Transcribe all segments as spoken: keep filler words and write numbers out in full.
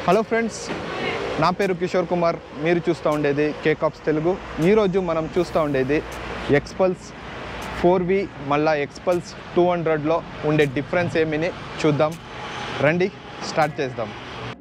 Hello friends, నా పేరు కిషోర్ కుమార్. మీరు చూస్తూ ఉండేది కేకాప్స్ తెలుగు. ఈరోజు మనం చూస్తూ ఉండేది ఎక్స్పల్స్ ఫోర్ వి మళ్ళా ఎక్స్పల్స్ టూ హండ్రెడ్లో ఉండే డిఫరెన్స్ ఏమిని చూద్దాం. రండి స్టార్ట్ చేద్దాం.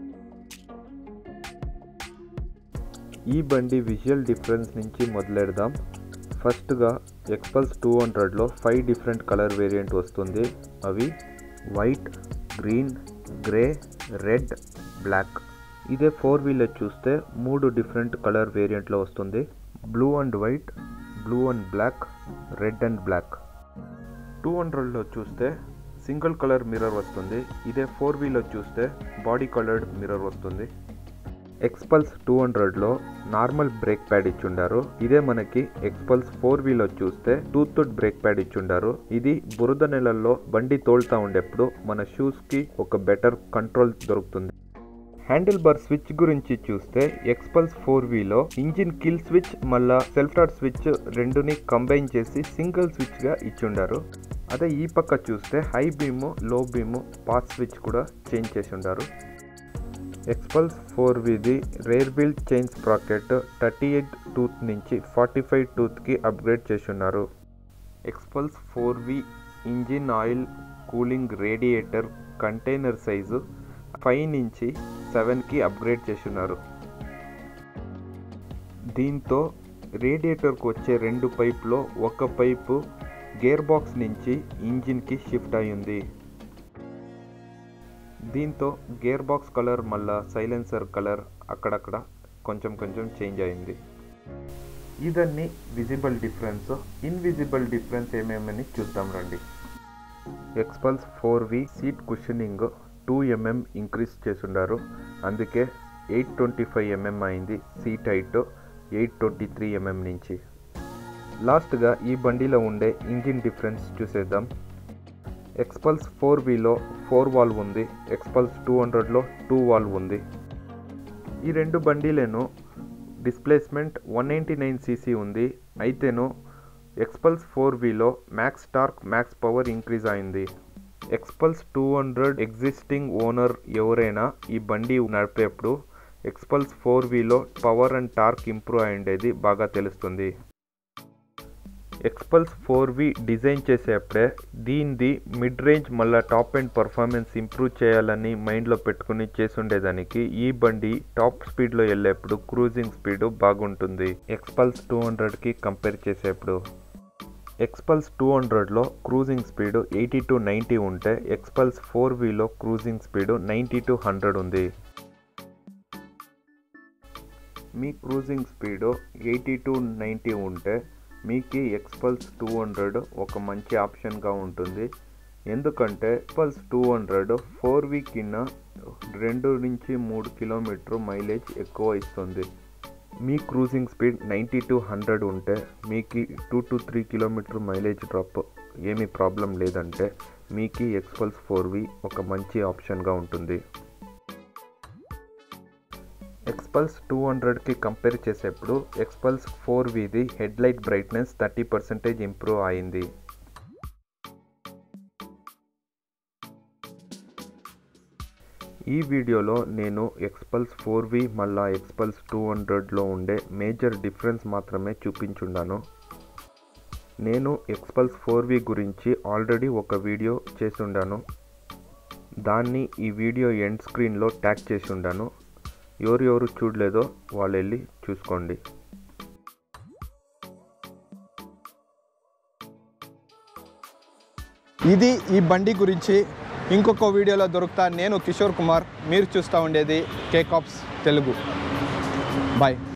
ఈ బండి విజువల్ డిఫరెన్స్ నుంచి మొదలెడదాం. ఫస్ట్గా ఎక్స్పల్స్ టూ హండ్రెడ్లో ఫైవ్ డిఫరెంట్ కలర్ వేరియంట్ వస్తుంది. అవి white, green, grey, red, black. ఇదే ఫోర్ వీలర్ చూస్తే మూడు డిఫరెంట్ కలర్ వేరియంట్లో వస్తుంది. Blue and white, blue and black, red and black. Two హండ్రెడ్లో చూస్తే సింగిల్ కలర్ మిర్రర్ వస్తుంది. ఇదే ఫోర్ వీలర్ చూస్తే బాడీ కలర్డ్ మిర్రర్ వస్తుంది. ఎక్స్పల్స్ టూ హండ్రెడ్లో నార్మల్ బ్రేక్ ప్యాడ్ ఇచ్చుండారు. ఇదే మనకి ఎక్స్పల్స్ ఫోర్ వీలర్ చూస్తే టూత్ బ్రేక్ ప్యాడ్ ఇచ్చుండారు. ఇది బురద నెలల్లో బండి తోలుతా ఉండేప్పుడు మన షూస్కి ఒక బెటర్ కంట్రోల్ దొరుకుతుంది. హ్యాండిల్ బార్ స్విచ్ గురించి చూస్తే ఎక్స్పల్స్ ఫోర్ వీలో ఇంజిన్ కిల్ స్విచ్ మళ్ళా సెల్ఫ్ స్టార్ట్ స్విచ్ రెండుని కంబైన్ చేసి సింగిల్ స్విచ్గా ఇచ్చుండారు. అదే ఈ పక్క చూస్తే high beam, low beam, pass switch కూడా చేంజ్ చేసి ఉండారు. ఎక్స్పల్స్ ఫోర్ విది rear wheel chain sprocket thirty eight tooth నుంచి ఫార్టీ ఫైవ్ టూత్కి అప్గ్రేడ్ చేసి ఉన్నారు. Xpulse four V engine oil cooling radiator container size five నుంచి సెవెన్కి అప్గ్రేడ్ చేసి ఉన్నారు. దీంతో రేడియేటర్కి వచ్చే రెండు పైపులో ఒక పైపు గేర్ బాక్స్ నుంచి ఇంజిన్కి షిఫ్ట్ అయ్యింది. దీంతో గేర్ బాక్స్ కలర్ మళ్ళా సైలెన్సర్ కలర్ అక్కడక్కడ కొంచెం కొంచెం చేంజ్ అయింది. ఇదన్నీ విజిబుల్ డిఫరెన్స్. ఇన్విజిబుల్ డిఫరెన్స్ ఏమేమని చూద్దాం రండి. Xpulse four V seat cushioning two mm increase చేసుండారు. అందుకే ఎయిట్ ట్వంటీ ఫైవ్ ఎంఎం అయింది seat height eight twenty three mm నుంచి. లాస్ట్గా ఈ బండిలో ఉండే ఇంజిన్ డిఫరెన్స్ చూసేద్దాం. ఎక్స్పల్స్ ఫోర్ వీలో ఫోర్ వాల్వ్ ఉంది. ఎక్స్పల్స్ టూ హండ్రెడ్లో టూ వాల్వ్ ఉంది. ఈ రెండు బండిలేను displacement one ninety nine CC ఉంది. అయితేను ఎక్స్పల్స్ ఫోర్ వీలో max torque, max power increase అయింది. Xpulse two hundred existing owner ఎవరైనా ఈ బండి నడిపేప్పుడు ఎక్స్పల్స్ ఫోర్ వీలో పవర్ అండ్ టార్క్ ఇంప్రూవ్ అయ్యేది బాగా తెలుస్తుంది. ఎక్స్పల్స్ ఫోర్ వి డిజైన్ చేసేప్పుడే దీనిది మిడ్ రేంజ్ మళ్ళీ టాప్ ఎండ్ పర్ఫార్మెన్స్ ఇంప్రూవ్ చేయాలని మైండ్లో పెట్టుకుని చేసుండేదానికి ఈ బండి టాప్ స్పీడ్లో వెళ్ళేప్పుడు క్రూజింగ్ స్పీడ్ బాగుంటుంది ఎక్స్పల్స్ టూ హండ్రెడ్కి కంపేర్ చేసేప్పుడు. ఎక్స్పల్స్ టూ హండ్రెడ్లో cruising speed eighty to ninety ఉంటే ఎక్స్పల్స్ ఫోర్ వీలో cruising speed ninety to hundred ఉంది. మీ cruising speed eighty to ninety ఉంటే మీకు ఎక్స్పల్స్ టూ హండ్రెడ్ ఒక మంచి ఆప్షన్గా ఉంటుంది. ఎందుకంటే Xpulse two hundred four V కింద రెండు నుంచి మూడు కిలోమీటర్ మైలేజ్ ఎక్కువ ఇస్తుంది. మీ cruising speed ninety to hundred ఉంటే మీకు two to three kilometre mileage drop ఏమీ ప్రాబ్లం లేదంటే మీకు ఎక్స్పల్స్ ఫోర్ వీ ఒక మంచి ఆప్షన్గా ఉంటుంది. ఎక్స్పల్స్ టూ హండ్రెడ్కి కంపేర్ చేసేప్పుడు ఎక్స్పల్స్ ఫోర్ విది headlight brightness thirty percentage improve అయింది. ఈ వీడియోలో నేను ఎక్స్పల్స్ ఫోర్ వి మళ్ళా ఎక్స్పల్స్ టూ హండ్రెడ్లో ఉండే మేజర్ డిఫరెన్స్ మాత్రమే చూపించున్నాను. నేను ఎక్స్పల్స్ ఫోర్ వి గురించి ఆల్రెడీ ఒక వీడియో చేసి ఉండాను. దాన్ని ఈ వీడియో ఎండ్ స్క్రీన్లో ట్యాగ్ చేసి ఉండాను. ఎవరు ఎవరు చూడలేదో వాళ్ళు వెళ్ళి చూసుకోండి. ఇది ఈ బండి గురించి ఇంకొక వీడియోలో దొరుకుతా. నేను కిషోర్ కుమార్. మీరు చూస్తూ ఉండేది కేకాప్స్ తెలుగు. బాయ్.